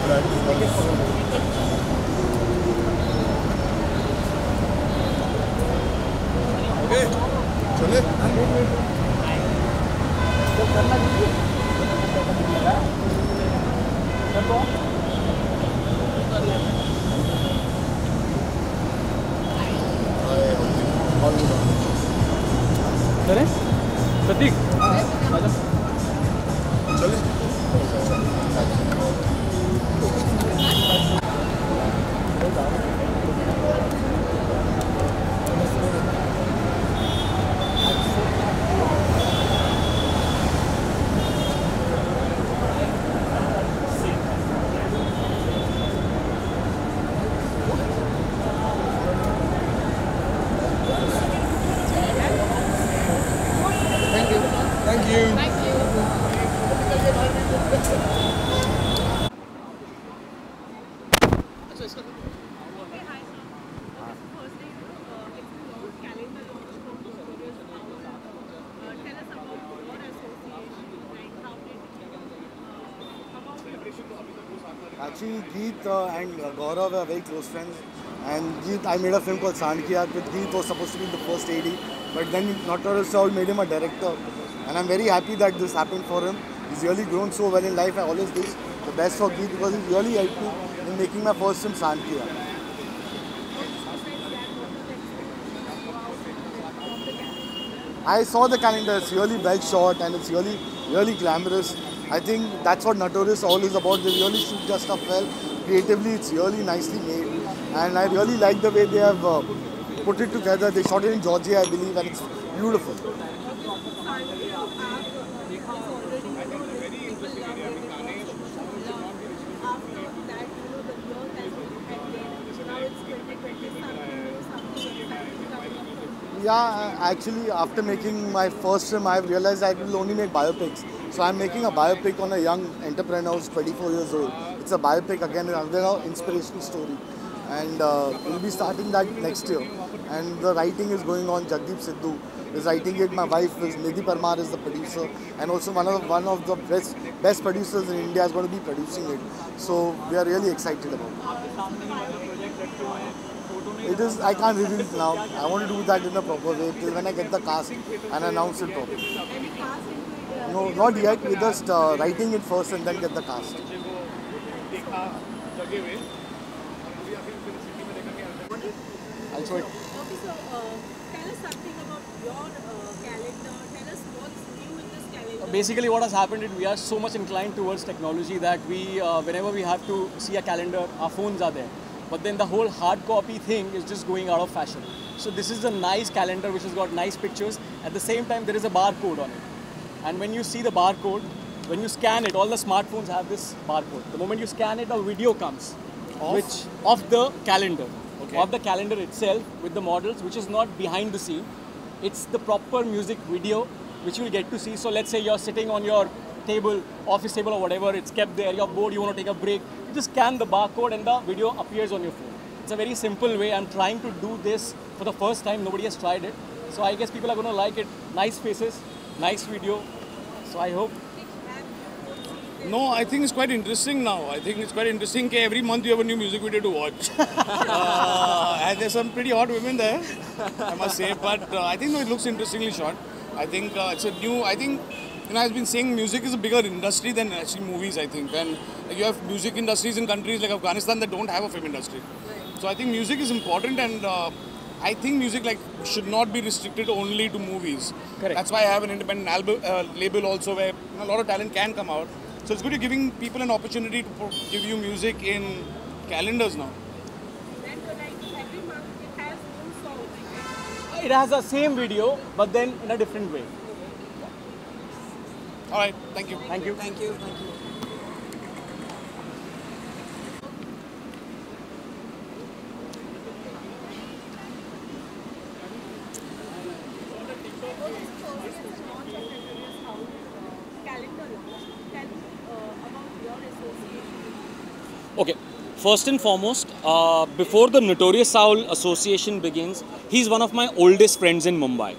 Okay, चले। चले प्रतीक चले Thank you. Actually, Geet and Gaurav are very close friends. And Geet, I made a film called Sandkiya. With Geet was supposed to be the first AD, but then Notorious Soul made him a director. And I'm very happy that this happened for him. He's really grown so well in life. I always wish the best for Geet because he's really helped me in making my first film, Sandkiya. I saw the calendar. It's really well shot and it's really glamorous. I think that's what Notorious All is about. They really shoot their stuff well. Creatively, it's really nicely made. And I really like the way they have put it together. They shot it in Georgia, I believe, and it's beautiful. Yeah, actually, after making my first film, I've realized I will only make biopics. So I'm making a biopic on a young entrepreneur who's 24 years old. It's a biopic again, another inspirational story. And we'll be starting that next year. And the writing is going on. Jagdeep Sidhu is writing it. My wife is Nidhi Parmar is the producer. And also one of the best producers in India is going to be producing it. So we are really excited about it. It is, I can't reveal it now. I want to do that in a proper way till when I get the cast and announce it properly. No, not yet. We're just writing it first and then get the cast. I'll show it. Okay, so tell us something about your calendar. Tell us what's new in this calendar. Basically what has happened is we are so much inclined towards technology that we whenever we have to see a calendar, our phones are there. But then the whole hard copy thing is just going out of fashion. So this is a nice calendar which has got nice pictures. At the same time, there is a barcode on it. And when you see the barcode, when you scan it, all the smartphones have this barcode. The moment you scan it, a video comes of the calendar. Okay. Of the calendar itself with the models, which is not behind the scene. It's the proper music video which you will get to see. So let's say you're sitting on your table, office table or whatever, it's kept there, you're bored, you want to take a break, you just scan the barcode and the video appears on your phone. It's a very simple way. I'm trying to do this for the first time, nobody has tried it. So I guess people are going to like it. Nice faces, nice video. So I hope. No, I think it's quite interesting now. I think it's quite interesting that every month you have a new music video to watch. And there's some pretty hot women there, I must say. But I think it looks interestingly shot. I think it's a new, I've been saying music is a bigger industry than actually movies, I think. And you have music industries in countries like Afghanistan that don't have a film industry. So I think music is important, and I think music should not be restricted only to movies. Correct. That's why I have an independent label also where a lot of talent can come out. So it's good you're giving people an opportunity to give you music in calendars now. Then every month it has new songs. It has the same video, but then in a different way. All right, thank you. Thank you. Thank you. Thank you. Okay, first and foremost, before the Notorious Soul Association begins, he's one of my oldest friends in Mumbai.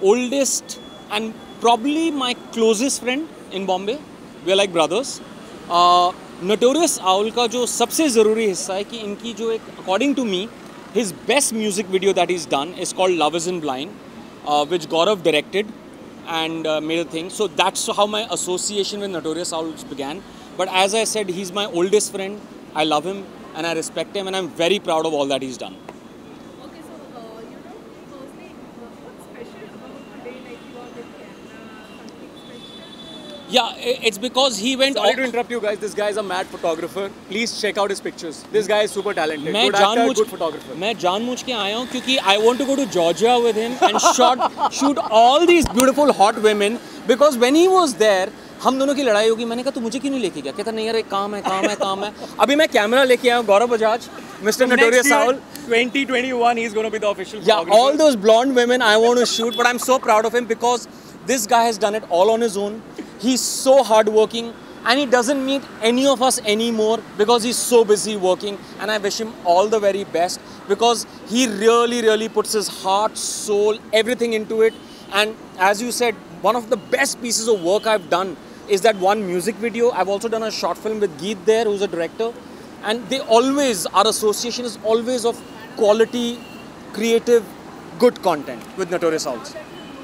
Oldest and probably my closest friend in Bombay. We're like brothers. Notorious Owl का जो सबसे ज़रूरी हिस्सा है कि इनकी जो एक according to me his best music video that is done is called love is in blind which Gaurav directed and made a thing. So that's how my association with Notorious Owls began. But as I said, he's my oldest friend. I love him and I respect him and I'm very proud of all that he's done. Okay, so firstly, what's special about today? Like you are with camera, something special? Yeah, it's because he went. Sorry to interrupt you guys. This guy is a mad photographer. Please check out his pictures. This guy is super talented. मैं Good actor, जानबूझ good photographer. मैं जानबूझ के आया हूँ क्योंकि I want to go to Georgia with him and shoot all these beautiful hot women because when he was there हम दोनों की लड़ाई होगी. मैंने कहा तू मुझे क्यों नहीं लेके गया? कहता नहीं यार एक काम है. अभी मैं कैमरा लेके आया हूँ. गौरव Bajaj, Mr. Notorious Owl. 2021, he's going to be the official Yeah, photographer. all those blonde women I want to shoot, but I'm so proud of him because this guy has done it all on his own. He's so hardworking and he doesn't meet any of us anymore because he's so busy working, and I wish him all the very best because he really puts his heart, soul, everything into it. And as you said, one of the best pieces of work I've done is that one music video. I've also done a short film with Geet there, who's a director, and our association is always of quality, creative, good content with Notorious Owls.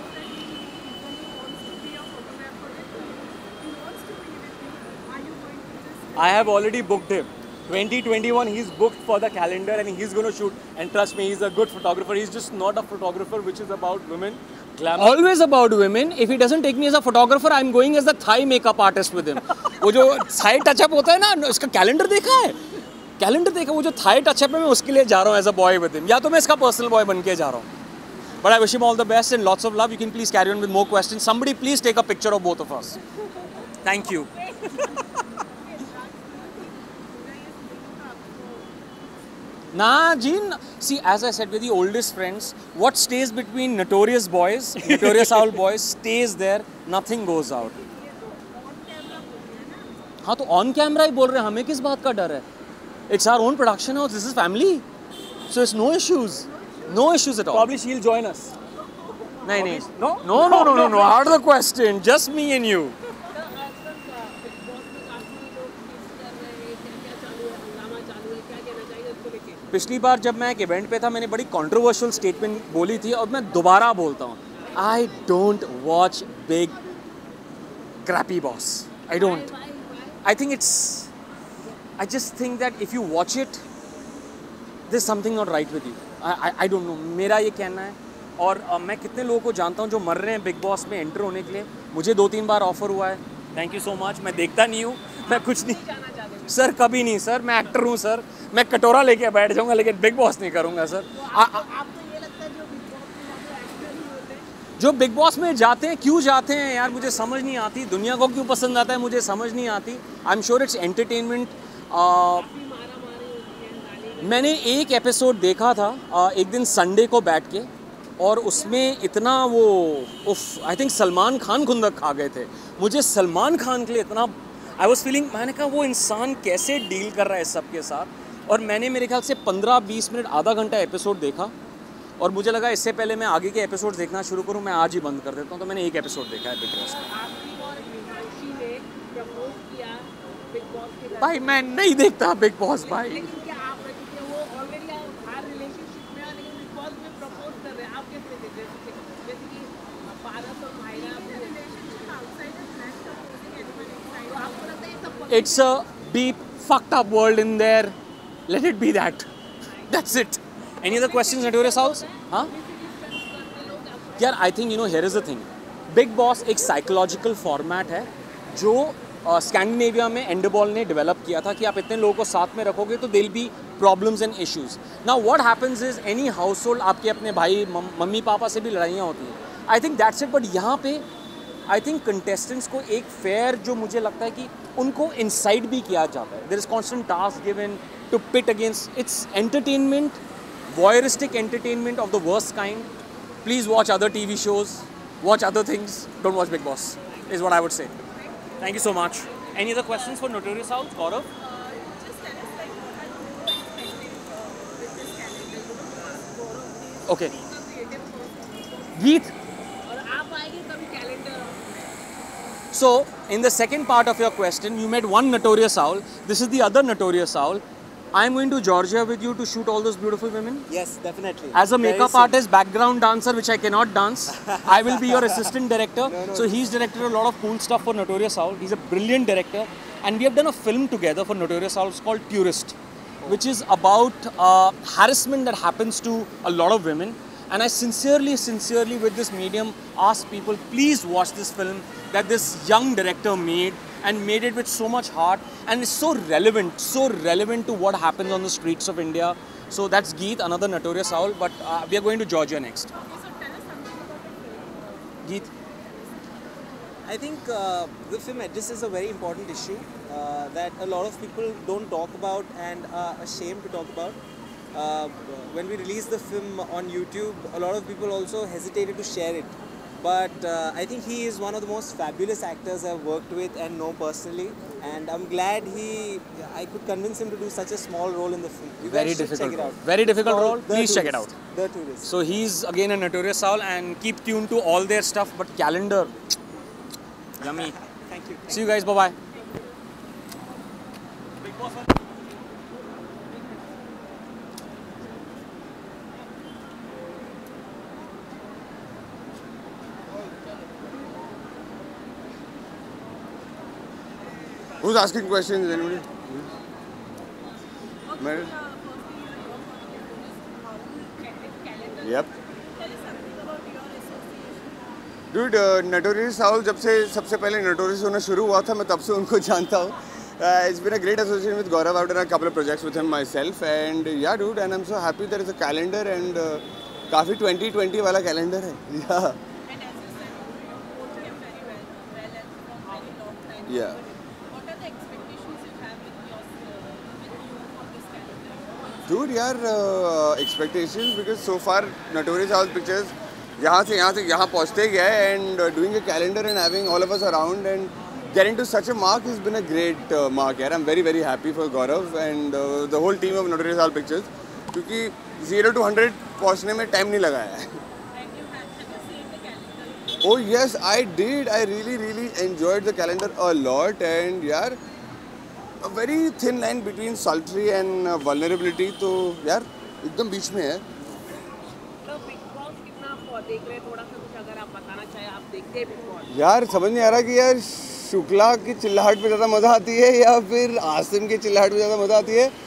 I have already booked him. 2021, he's booked for the calendar and he's going to shoot. And trust me, he's a good photographer. He's just not a photographer which is about women. Glamour. Always about women. If he doesn't take me as a photographer, I'm going as the Thai makeup artist with him. वो जो Thai touch-up होता है ना, इसका calendar देखा है? Calendar देखा, वो जो Thai touch-up है मैं उसके लिए जा रहा हूँ as a boy with him. या तो मैं इसका personal boy बन के जा रहा हूँ. But I wish him all the best and lots of love. You can please carry on with more questions. Somebody please take a picture of both of us. Thank you. Nah, Jean. See, as I said, we're the oldest friends. What stays between Notorious boys, Notorious Owl boys, stays there. Nothing goes out. हाँ तो on camera ही बोल रहे हैं. हमें किस बात का डर है? It's our own production house. This is family. So it's no issues. No issues at all. Probably she'll join us. नहीं. No? No. Out of the question. Just me and you. पिछली बार जब मैं एक इवेंट पे था मैंने बड़ी controversial statement बोली थी और मैं दोबारा बोलता हूँ. I don't watch Bigg crappy Boss. I don't. I think I just think that if you watch it there is something not right with you. I don't know. मेरा ये कहना है. और मैं कितने लोगों को जानता हूँ जो मर रहे हैं बिग बॉस में एंटर होने के लिए. मुझे 2-3 बार ऑफर हुआ है. Thank you so much. मैं देखता नहीं हूँ. मैं कुछ नहीं सर, कभी नहीं सर. मैं एक्टर हूँ सर. मैं कटोरा लेके बैठ जाऊंगा लेकिन बिग बॉस नहीं करूंगा सर. जो बिग बॉस में जाते हैं क्यों जाते हैं यार, मुझे समझ नहीं आती. दुनिया को क्यों पसंद आता है मुझे समझ नहीं आती. I am sure it's entertainment. मैंने एक एपिसोड देखा था एक दिन संडे को बैठ के, और उसमें इतना वो आई थिंक सलमान खान खुंदक खा गए थे. मुझे सलमान खान के लिए इतना आई वॉज फीलिंग. मैंने कहा वो इंसान कैसे डील कर रहा है सब के साथ. और मैंने मेरे ख्याल से 15-20 मिनट आधा घंटा एपिसोड देखा और मुझे लगा इससे पहले मैं आगे के एपिसोड देखना शुरू करूं मैं आज ही बंद कर देता हूं. तो मैंने एक एपिसोड देखा है बिग बॉस का. भाई मैं नहीं देखता बिग बॉस भाई. It's a deep, fucked up world in there. Let it be that. That's it. Any other questions, Notorious Owls? Huh? Yeah, I think here is the thing. Big Boss एक psychological format है जो Scandinavia में एंडरबॉल ने develop किया था कि आप इतने लोगों को साथ में रखोगे तो there'll be problems and issues. Now what happens is any household आपके अपने भाई मम्मी पापा से भी लड़ाइयाँ होती हैं. I think that's it. But यहाँ पे आई थिंक कंटेस्टेंट्स को एक फेयर जो मुझे लगता है कि उनको इंसाइड भी किया जाता है. There is constant task given to pit against. It's entertainment, voyeuristic entertainment of the worst kind. Please watch other TV shows, watch other things, don't watch Bigg Boss is what I would say. Thank you so much. Any other questions for Notorious Owls, Gaurav? Just tell us like what are you expecting with this calendar? Okay. Creative person. Geet. और आप आएंगे कभी calendar? So, in the second part of your question, you met one Notorious Owl. This is the other Notorious Owl. I'm going to Georgia with you to shoot all those beautiful women. Yes, definitely. As a Very makeup soon. artist, background dancer, which I cannot dance, I will be your assistant director. So he's directed a lot of cool stuff for Notorious Owl. He's a brilliant director. And we have done a film together for Notorious Owl. It's called Tourist, which is about harassment that happens to a lot of women. And I sincerely with this medium ask people, please watch this film that this young director made and made it with so much heart, and it's so relevant to what happens on the streets of India. So that's Geet, another Notorious Owl, but we are going to Georgia next. Okay, so tell us something about the film. Geet? I think the film addresses a very important issue that a lot of people don't talk about and are ashamed to talk about. When we released the film on YouTube, a lot of people also hesitated to share it. But I think he is one of the most fabulous actors I've worked with and know personally. And I'm glad I could convince him to do such a small role in the film. You Very guys should difficult check it role. out. Very difficult It's role. called The Please check it Tourist. out. The Tourist. So he's again a Notorious Owl, and keep tuned to all their stuff. But calendar, yummy. Thank you. See you guys. Bye bye. Who's asking questions? Anybody? Okay, Mary? firstly, you talk about the calendar. Yep. Tell us something about your association. Dude, Notorious Owl जब से सबसे पहले Notorious होना शुरू हुआ था, मैं तब से उनको जानता हूँ. It's been a great association with Gaurav. I've done a couple of projects with him myself, and yeah, dude, and I'm so happy there is a calendar and काफी 2020 वाला calendar है. Yeah. And as you said, you portray him very well and from very long time. Yeah. What are the expectations you have with you for this character? Dude, यार expectations because so far Notorious Owl pictures यहाँ से यहाँ पहुँचते गए and doing a calendar and having all of us around and getting to such a mark has been a great mark. यार, I'm very happy for Gaurav and the whole team of Notorious Owl Pictures क्योंकि 0 to 100 पहुँचने में time नहीं लगा है. And you have you seen the calendar? Oh yes, I did. I really enjoyed the calendar a lot and यार a very thin line between sultry and vulnerability तो यार एकदम बीच में है. तो बिग बॉस कितना आप देख रहे हैं, थोड़ा सा कुछ अगर आप बताना चाहें, आप देखते हैं बिग बॉस? यार समझ नहीं आ रहा कि यार शुक्ला की चिल्लाहट पे ज़्यादा मज़ा आती है या फिर आसिम की चिल्लाहट पे ज़्यादा मज़ा आती है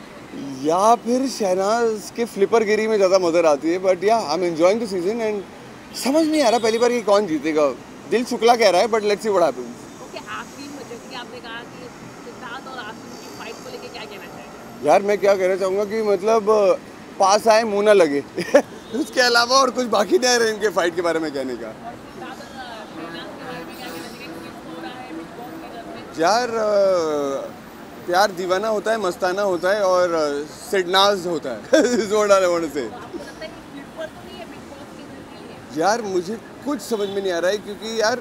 या फिर शहनाज के फ्लिपर गिरी में ज़्यादा मज़ा आती है. But yeah I am enjoying the season and समझ नहीं आ रहा पहली बार कि कौन जीतेगा. दिल शुक्ला कह रहा है but let's see what happens. Okay, आखिरी में जैसे कि आपने कहा कि सिद्धार्थ और आसिम की फाइट को लेके क्या कहना चाहेंगे? यार मैं क्या कहना चाहूँगा कि मतलब पास आए मुँह ना लगे उसके अलावा और कुछ बाकी नहीं रहे इनके फाइट के बारे में कहने का. सिद्धार्थ और शहनाज के बारे में क्या कहना चाहेंगे? किस हो रहा है बिग बॉस के घर में? यार प्यार दीवाना होता है, मस्ताना होता है और सिडनाज होता है. इस वर्ड आई वांट टू से. आपको लगता है कि फ्लिपर तो नहीं है बिग बॉस के घर के लिए? यार मुझे कुछ समझ में नहीं आ रहा है क्योंकि यार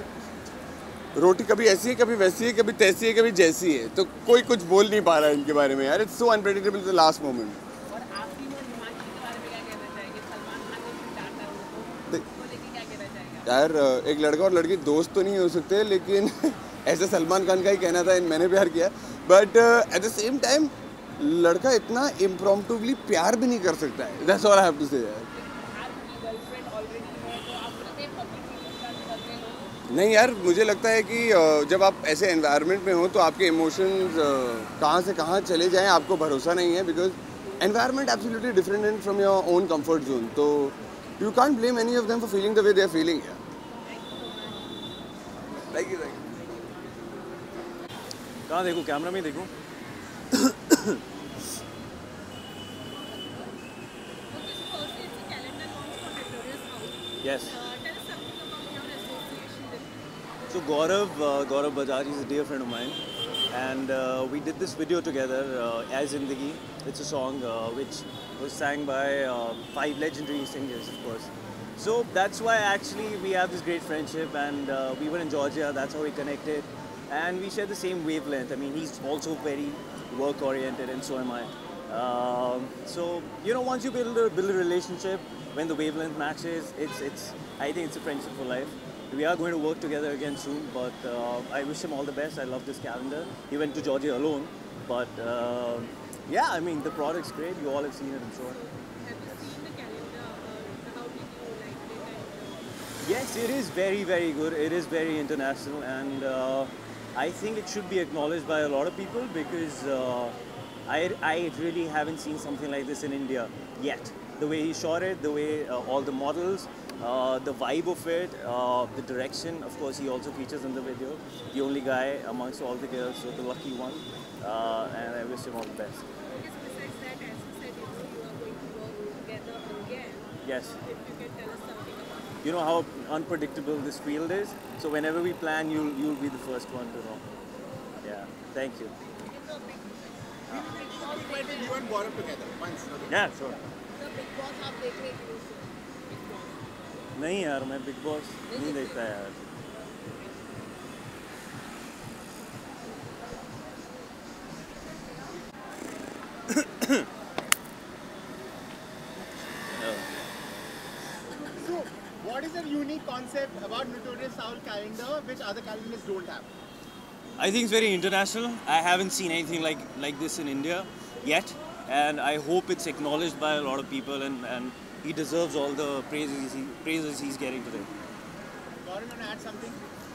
रोटी कभी ऐसी है, कभी वैसी है, कभी तैसी है, कभी जैसी है, तो कोई कुछ बोल नहीं पा रहा है इनके बारे में. यार it's so unpredictable the last moment. और आसिम और हिमांशु के बारे में क्या कहना चाहेंगे? सलमान खान ने भी डांटा उनको, उसको लेके क्या कहना चाहेंगे? यार एक लड़का और लड़की दोस्त तो नहीं हो सकते लेकिन ऐसे सलमान खान का ही कहना था मैंने प्यार किया. But at the same time लड़का इतना इम्प्रॉम्प्टुली प्यार भी नहीं कर सकता है. That's all I have to say. आपकी गर्लफ्रेंड ऑलरेडी है तो आप कहते हैं पब्लिक में करते हैं लोग? नहीं यार मुझे लगता है कि जब आप ऐसे एनवायरनमेंट में हो तो आपके इमोशंस कहाँ से कहाँ चले जाएं आपको भरोसा नहीं है because environment absolutely different and from your own comfort zone. तो you can't blame any of them for feeling the way they are feeling. Thank you. कहाँ देखूँ? कैमरा में देखूँ? Yes. Tell us something about your association with him. So Gaurav Bajaj is a dear friend of mine, and we did this video together, As Zindagi. It's a song which was sang by 5 legendary singers, of course. So that's why actually we have this great friendship, and we were in Georgia. That's how we connected, and we share the same wavelength. I mean, he's also very work-oriented, and so am I. So you know, once you build a relationship, when the wavelength matches, I think it's a friendship for life. We are going to work together again soon, but I wish him all the best. I love this calendar. He went to Georgia alone, but yeah, I mean, the product's great. You all have seen it, I'm sure. Have you seen the calendar? How did you like it? Yes, it is very, very good. It is very international, and I think it should be acknowledged by a lot of people because I really haven't seen something like this in India yet. The way he shot it, the way all the models, the vibe of it, the direction. Of course, he also features in the video. The only guy amongst all the girls, so the lucky one. And I wish him all the best. Because besides that, as you said, you are going to work together again. Yes. If you can tell us something about it. You know how unpredictable this field is. So whenever we plan, you'll be the first one to know. Yeah. Thank you. You and Gaurav together once. Yeah, sure. The Big Boss आप देख रहे थे उसे? Big Boss. नहीं यार, मैं big boss नहीं देखता यार. So, what is a unique concept about Notorious Soul calendar which other calendars don't have? I think it's very international. I haven't seen anything like this in India yet, and I hope it's acknowledged by a lot of people, and he deserves all the praises he's getting today. Gaurav, you want to add something?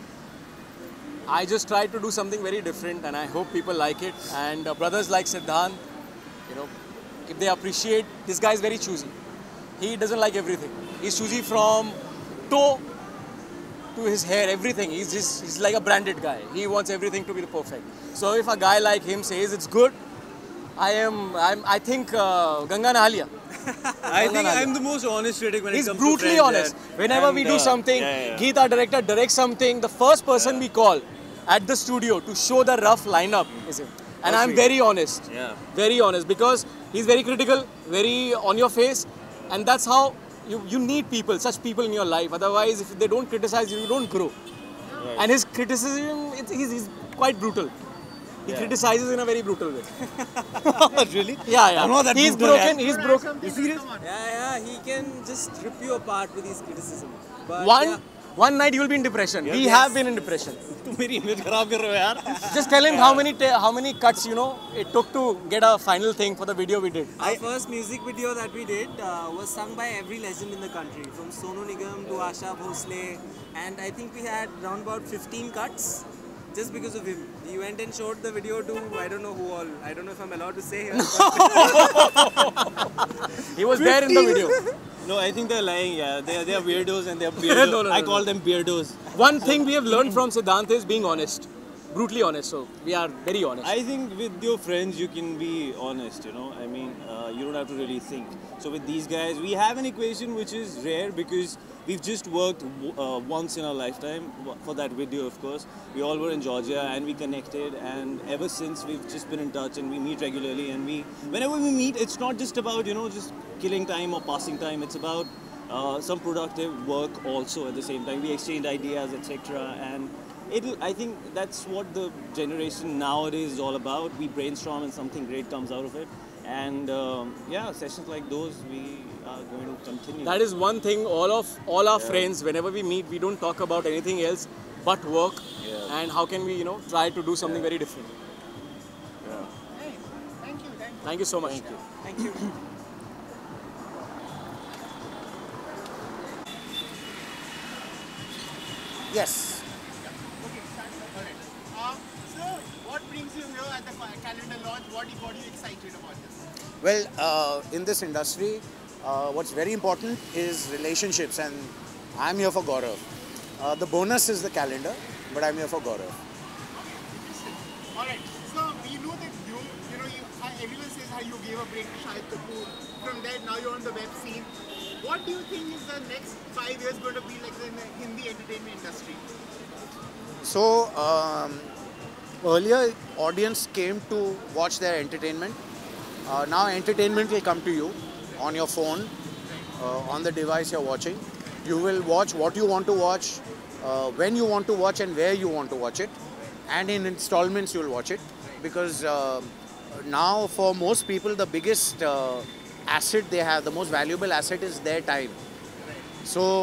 I just tried to do something very different, and I hope people like it. And brothers like Siddhant, you know, if they appreciate, this guy is very choosy. He doesn't like everything. He's choosy from toe to his hair, everything. He's like a branded guy. He wants everything to be perfect. So if a guy like him says it's good, I think Ganga Nahaliya. I think I'm the most honest critic when it He's comes brutally to friends. honest. Whenever we do something, Geet, our director, directs something, the first person we call at the studio to show the rough lineup is him. And I'm very honest. Yeah. Very honest, because he's very critical, very on your face, and that's how you need people, such people in your life. Otherwise, if they don't criticize you, you don't grow. Right. And his criticism, he's quite brutal. He criticizes in a very brutal way. Really? Yeah. I'm not that he's brutal, broken. yeah. He's broken. You serious? Yeah, he can just rip you apart with his criticism. But One night you will be in depression. We have been in depression. तुम मेरी image खराब कर रहे हो यार. Just tell him how many cuts it took to get a final thing for the video we did. Our first music video that we did was sung by every legend in the country, from Sonu Nigam to Asha Bhosle, and I think we had around about 15 cuts just because of him. He went and showed the video to I don't know who all. I don't know if I'm allowed to say here. He was there in the video. No, I think they're lying. Yeah, they are weirdos and they're beardos. I call them beardos. One thing we have learned from Siddhant is being honest. Brutally honest. So we are very honest. I think with your friends you can be honest, you know. I mean, you don't have to really think. So with these guys, we have an equation which is rare because we've just worked once in our lifetime for that video, of course. We all were in Georgia and we connected, and ever since we've just been in touch and we meet regularly. And whenever we meet, it's not just about, you know, just killing time or passing time. It's about some productive work also at the same time. We exchange ideas, etc. And I think that's what the generation nowadays is all about. We brainstorm and something great comes out of it. And yeah, sessions like those we are going to continue. That is one thing. All our friends, whenever we meet, we don't talk about anything else but work. Yeah. And how can we, you know, try to do something very different. Yeah. Hey, thank you. Thank you so much. Thank you. Thank you. Yes. Okay, alright. So, what brings you here at the calendar launch? What got you excited about this? Well, in this industry, what's very important is relationships, and I'm here for Gaurav. The bonus is the calendar, but I'm here for Gaurav. Alright, so we know that everyone says how you gave a break to Shahid Kapoor. From there, now you're on the web scene. What do you think is the next 5 years going to be like in the Hindi entertainment industry? So, earlier audience came to watch their entertainment. Now entertainment will come to you on your phone, on the device you're watching. You will watch what you want to watch, when you want to watch and where you want to watch it. And in installments you'll watch it. Because now for most people the biggest asset they have, the most valuable asset is their time. So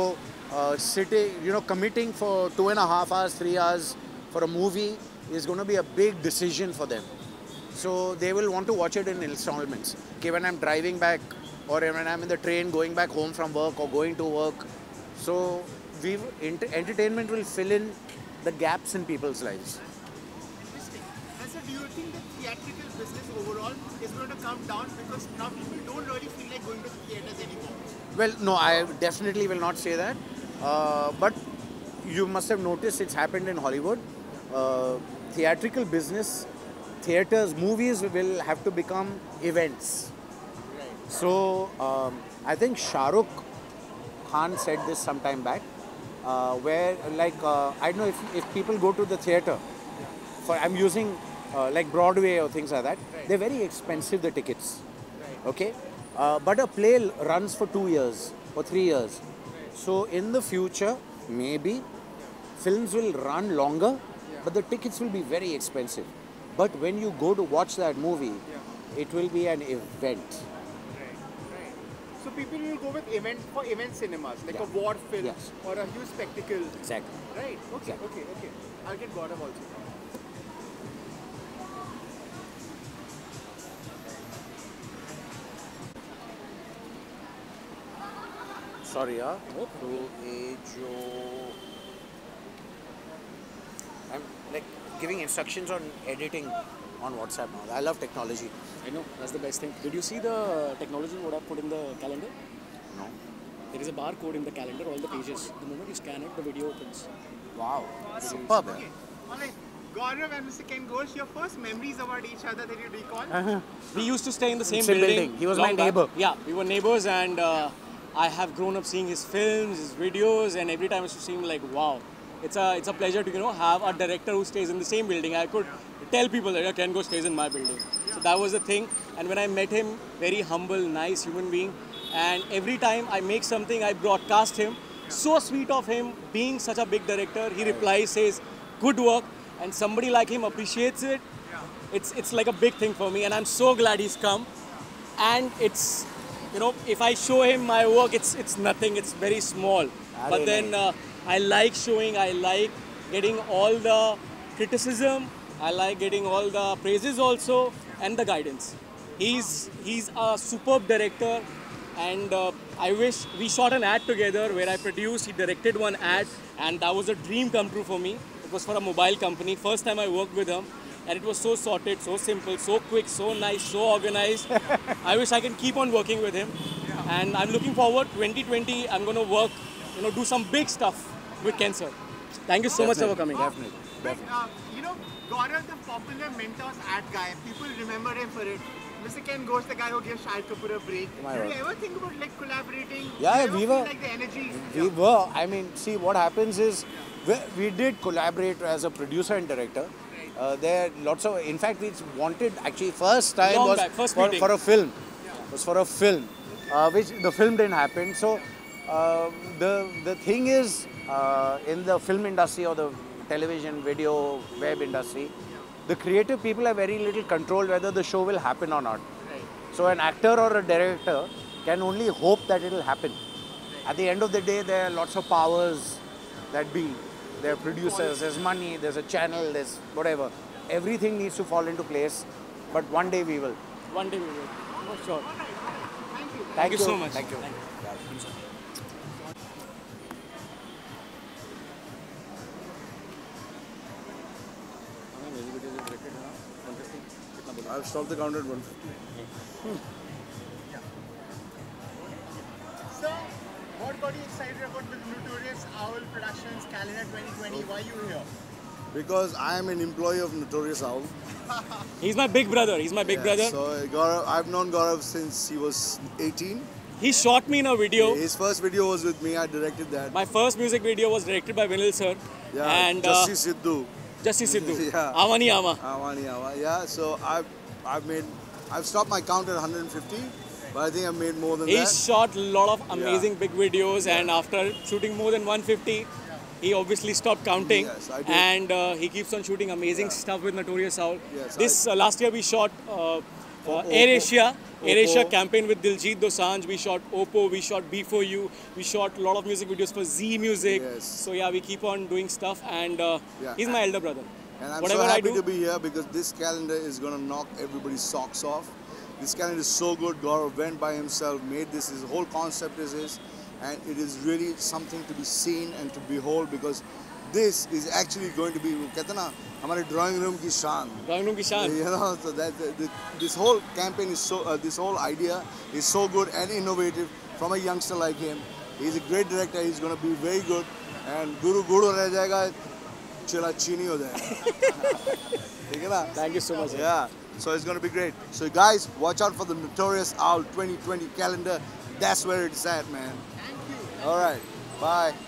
sitting, committing for 2.5 hours, 3 hours for a movie is going to be a big decision for them. So they will want to watch it in installments. Okay, when I'm driving back or when I'm in the train going back home from work or going to work. So entertainment will fill in the gaps in people's lives. Interesting. And so do you think the theatrical business overall is going to come down because now people don't really feel like going to the theatres anymore? Well, no, I definitely will not say that. But you must have noticed it's happened in Hollywood. Theatrical business, theatres, movies will have to become events. So I think Shah Rukh Khan said this some time back, where I don't know if people go to the theatre, I'm using like Broadway or things like that, they're very expensive, the tickets. Okay? But a play runs for 2 years or 3 years. So in the future, maybe films will run longer, but the tickets will be very expensive. But when you go to watch that movie, it will be an event. So people will go with event cinemas, like a war film or a huge spectacle. Exactly. Right. Okay. Exactly. Okay. I'll get Gaurav also. Sorry, I'm like giving instructions on editing on WhatsApp now. I love technology. I know, that's the best thing. Did you see the technology what I put in the calendar? No. There is a barcode in the calendar, all the pages. The moment you scan it, the video opens. Wow. Superb. Okay. Alright. Gaurav and Mr. Ken Ghosh, your first memories about each other that you recall? We used to stay in the same Same building. building. He was long my back. neighbor. Yeah, we were neighbors, and I have grown up seeing his films, his videos, and every time I used to see him like, wow. It's a pleasure to have a director who stays in the same building. I could tell people that Ken Ghosh stays in my building. So that was the thing. And when I met him, very humble, nice human being. And every time I make something, I broadcast him. So sweet of him, being such a big director. He replies, says, good work. And somebody like him appreciates it. It's like a big thing for me. And I'm so glad he's come. And it's, if I show him my work, it's nothing. It's very small. But then I like showing, I like getting all the criticism. I like getting all the praises also and the guidance. He's a superb director, and I wish we shot an ad together where I produced, he directed one ad, and that was a dream come true for me. It was for a mobile company. First time I worked with him, and it was so sorted, so simple, so quick, so nice, so organized. I wish I can keep on working with him, and I'm looking forward. 2020, I'm going to work, do some big stuff with Ken sir. Thank you so much for coming. Definitely. Gaurav, the popular Mentos ad guy, people remember him for it. Mr. Ken Ghosh, the guy who gave Shahid Kapoor a break. Did you ever think about collaborating? Yeah, Did you we ever were. feel like the energy? We were. I mean, see, what happens is we did collaborate as a producer and director. There are lots of. In fact, we wanted actually first time Long was back, first for meeting. a film. It was for a film, which the film didn't happen. So the thing is, in the film industry or the television, video, web industry, the creative people have very little control whether the show will happen or not. So an actor or a director can only hope that it will happen. At the end of the day, there are lots of powers that be. There are producers, there's money, there's a channel, there's whatever. Everything needs to fall into place, but one day we will. One day we will, for sure. Thank you so much. Thank you. I've stopped the count at 150. So, what got you excited about the Notorious Owl Productions calendar 2020? Why are you here? Because I am an employee of Notorious Owl. He's my big brother. He's my big brother. So Gaurav, I've known Gaurav since he was 18. He shot me in a video. His first video was with me. I directed that. My first music video was directed by Vinil sir. Yeah, And Jussi Sidhu. Jussi Sidhu. Yeah. Amani Ama. Awani Awa. Yeah, so I've stopped my count at 150, but I think I've made more than He that. shot a lot of amazing big videos, and after shooting more than 150, he obviously stopped counting. Yes, I did. And he keeps on shooting amazing stuff with Notorious Owl. Yes, This last year we shot Air Asia, AirAsia Oppo. campaign with Diljit Dosanjh. We shot Oppo. We shot B4U. We shot a lot of music videos for Z Music. Yes. So yeah, we keep on doing stuff, and Yeah. he's my elder brother. And I'm Whatever so I happy do, to be here because this calendar is going to knock everybody's socks off. This calendar is so good. Gaurav went by himself, made this. His whole concept is his. And it is really something to be seen and to behold because this is actually going to be, कहते ना, हमारे drawing room की शान. Drawing room ki shaan. You know, so this whole campaign is so, this whole idea is so good and innovative from a youngster like him. He's a great director. He's going to be very good. And Guru रह जाएगा, चला चीनी हो जाएगा. ठीक है ना? Thank you so much. sir. Yeah. So it's going to be great. So guys, watch out for the Notorious Owl 2020 calendar. That's where it's at, man. Thank you. All right. Bye.